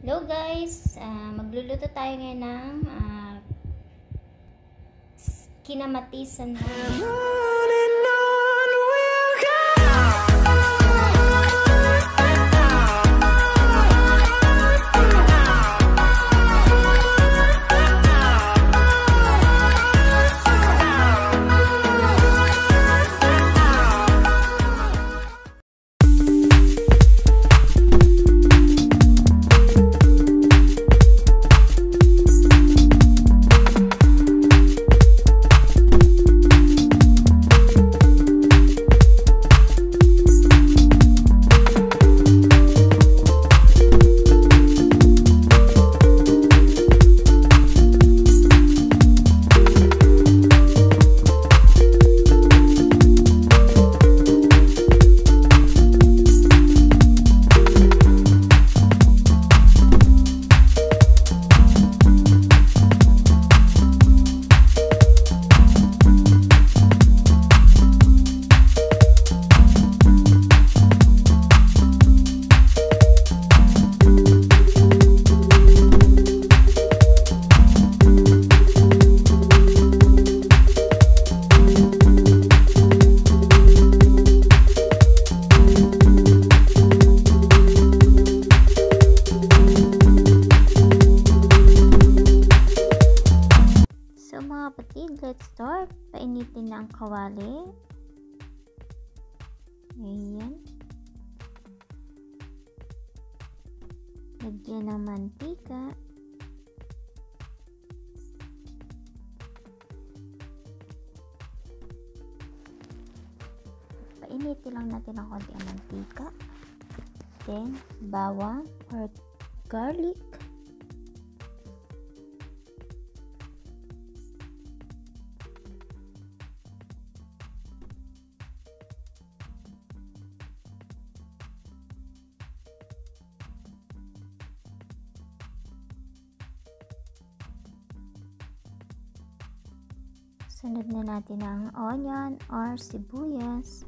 Hello guys, magluluto tayo ngayon ng kinamatisan na kapatid, let's start. Painitin na ang kawali. Ayan. Lagyan ng mantika. Painitin lang natin ang konti ang mantika. Then, bawang or garlic. Sunod na natin ang onion or sibuyas.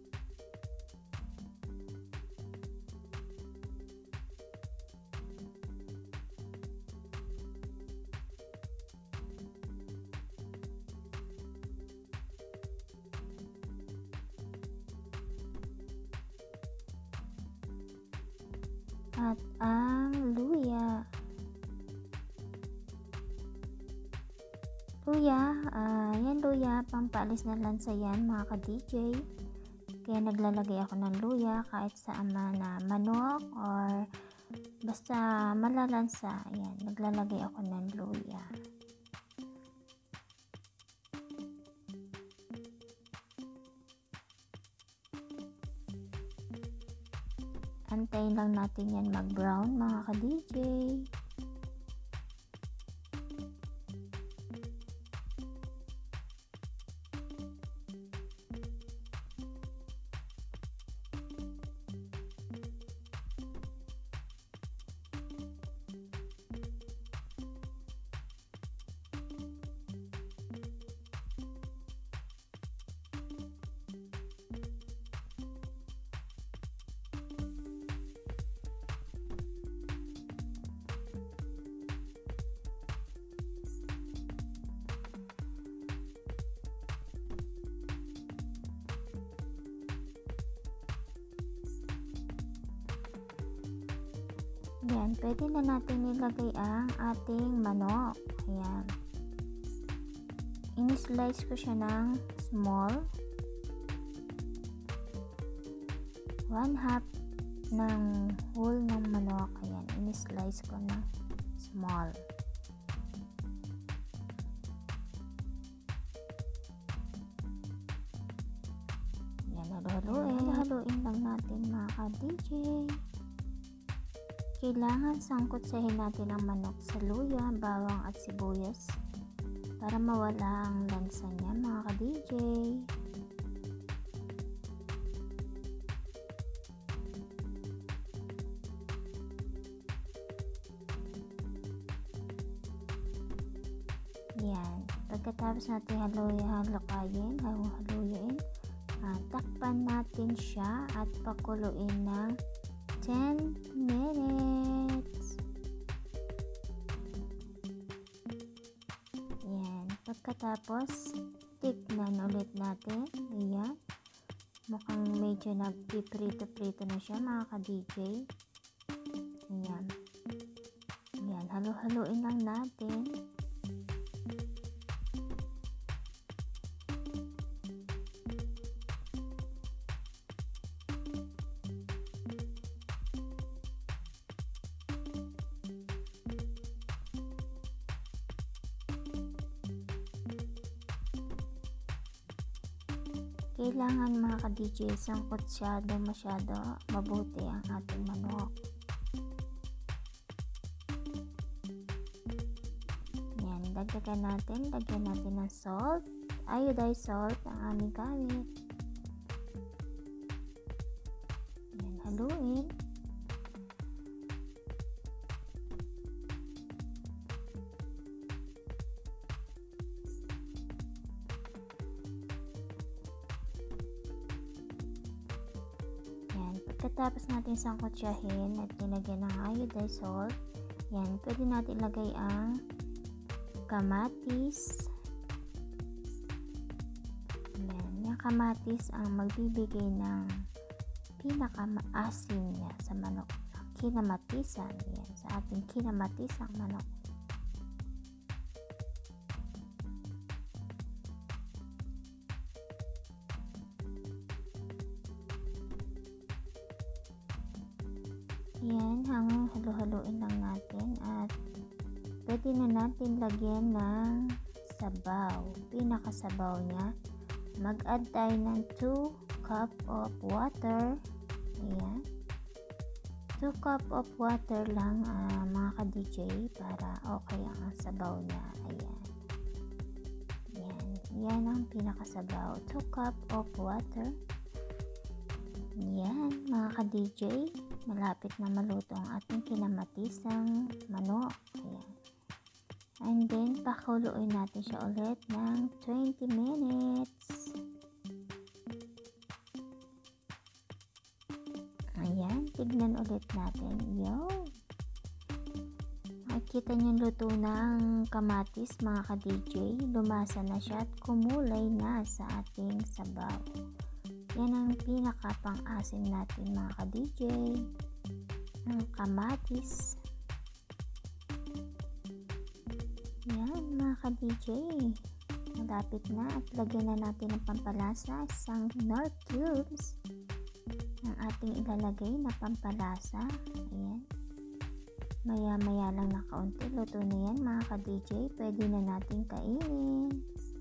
At ang luya. Yan luya, pampaalis na lansa yan mga ka-DJ. Kaya naglalagay ako ng luya kahit saan na manok or basta malalansa. Yan, naglalagay ako ng luya. Antayin lang natin yan mag-brown mga ka-DJ. Yan, pwede na natin nilagay ang ating manok. Ayan. In-slice ko siya ng small. 1/2 ng whole ng manok. Ayan, in-slice ko ng small. Yan, haluin lang natin mga ka-DJ. Kailangan sangkotsahin natin ang manok sa luya, bawang at sibuyas para mawala ang lansa niya mga ka-DJ. Yan. Pagkatapos natin haluin, takpan natin siya at pakuluin ng 10 minutes. Pagkatapos, tignan ulit natin. Ayan. Mukhang medyo nagpiprito-prito na siya mga ka-DJ. Ayan. Ayan, halo-haloin lang natin. Kailangan mga ka-DJ, sangkot masyado mabuti ang ating manok. Yan, lagyan natin ng salt, iodized salt ang aming gamit. Yan, haluin. Pagkatapos natin sangkotsahin at nilagyan ng iodized salt, yan, pwede natin ilagay ang kamatis. Yan, yung kamatis ang magbibigay ng pinaka-maasim niya sa manok. Kinamatisan, yan, sa ating kinamatisang manok. Yan, halo-haloin lang natin at pwede na natin lagyan ng sabaw. Pinakasabaw niya, mag-add tayo ng 2 cup of water. Ayan, 2 cup of water lang mga ka-DJ para okay ang sabaw niya. Ayan, yan ang pinakasabaw, 2 cup of water. Yan mga ka-DJ, malapit na maluto ang ating kinamatisang manok. Ayan. And then, pakuluin natin siya ulit ng 20 minutes. Ayan, tignan ulit natin. Yo! Makikita niyo luto na ang kamatis mga ka-DJ. Lumasa na siya at kumulay na sa ating sabaw. Yan ang pinaka-pang-asim natin mga ka-DJ, ng kamatis. Yan mga ka-DJ, malapit na at lagyan na natin ng pampalasa, isang Knorr cubes ang ating ilalagay na pampalasa. Ayan, maya-maya lang na kaunti, luto na yan mga ka-DJ, pwede na natin kainin.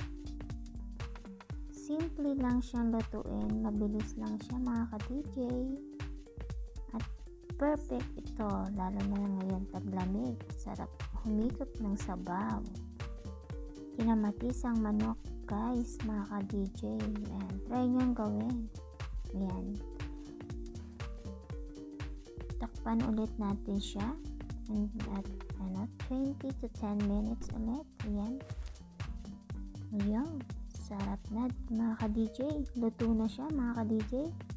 Simple lang siyang lutuin, mabilis lang siya mga ka-DJ. At perfect ito, lalo na ngayon taglamig. Sarap humigop ng sabaw. Kinamatisang manok guys mga ka-DJ. Ayan, try nyo gawin. Ayan. Takpan ulit natin siya. At 20 to 10 minutes ulit. Ayan. Ayan. Sarap na mga ka-DJ, luto na siya mga ka-DJ.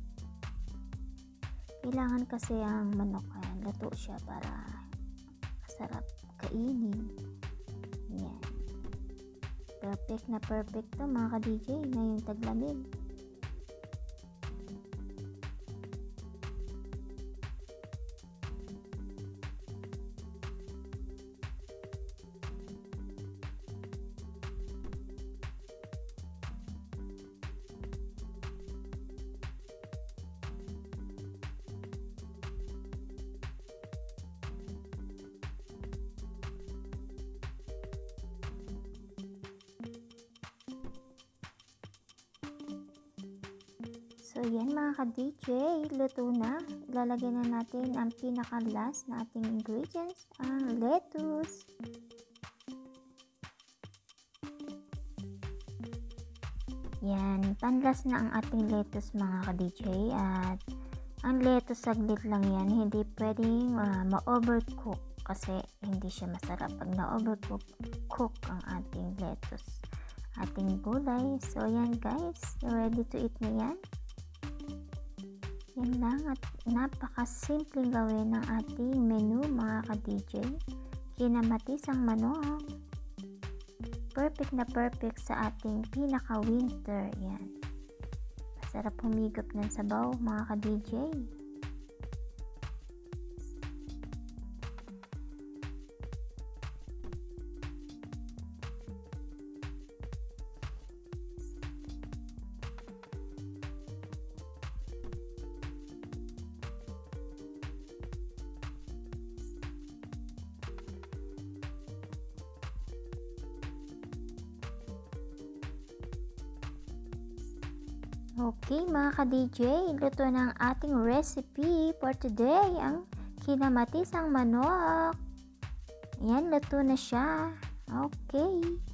Kailangan kasi ang manok luto siya para masarap kainin. Yan, perfect na perfect to mga ka-DJ ngayong taglamig. So yan mga ka-DJ, luto na. Ilalagay na natin ang pinaka-last na ating ingredients, ang lettuce. Yan, panlas na ang ating lettuce mga ka-DJ. At ang lettuce saglit lang yan, hindi pwedeng ma-overcook kasi hindi siya masarap pag na-overcook ang ating lettuce, ating gulay. So yan guys, ready to eat na yan. Yan lang at napakasimple gawin ng ating menu mga ka-DJ. Kinamatisang manok. perfect na perfect sa ating pinaka-winter. Yan. Masarap humigop ng sabaw mga ka-DJ. Okay mga ka-DJ, luto ng ating recipe for today, ang kinamatisang manok. Ayan, luto na siya. Okay.